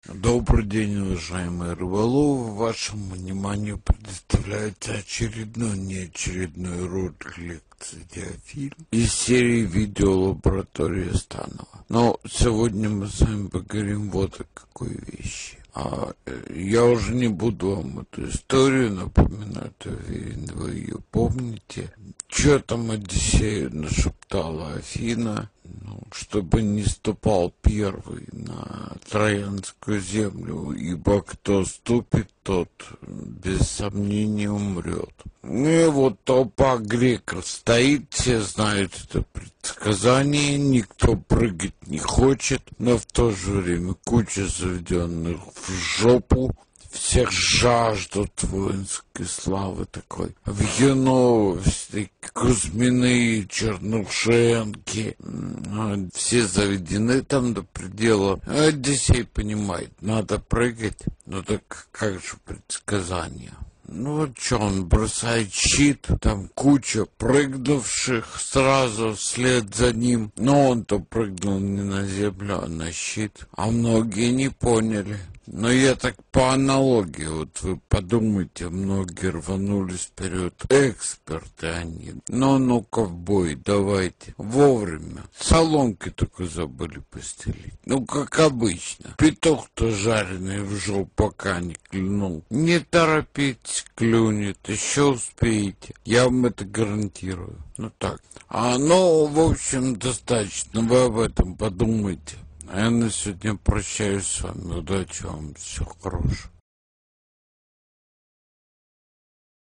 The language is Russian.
Добрый день, уважаемые рыболовы. Вашему вниманию предоставляется неочередной ролик лекции «Диафильм» из серии видео «Лаборатория Станова». Но сегодня мы с вами поговорим вот о какой вещи. Я уже не буду вам эту историю напоминать, уверен, вы ее помните. Что там Одиссею нашептала Афина, чтобы не ступал первый на Троянскую землю, ибо кто ступит, тот без сомнения умрет. Ну и вот толпа греков стоит, все знают это предсказание, никто прыгать не хочет, но в то же время куча заведенных в жопу, всех жаждут воинской славы такой. Вьюнов, Кузьмины, Чернушенки, все заведены там до предела. Одиссей понимает, надо прыгать, но так как же предсказание? Ну вот что, он бросает щит, там куча прыгнувших сразу вслед за ним. Но он-то прыгнул не на землю, а на щит. А многие не поняли. Но я так по аналогии, вот вы подумайте, многие рванулись вперед. Эксперты они. Ну, ковбой, давайте. Вовремя. Соломки только забыли постелить. Ну, как обычно. Петух-то жареный в жопу пока не клюнул. Не торопитесь, клюнет. Еще успеете. Я вам это гарантирую. Ну, так. В общем, достаточно. Вы об этом подумайте. А я на сегодня прощаюсь с вами. Удачи вам. Всего хорошего.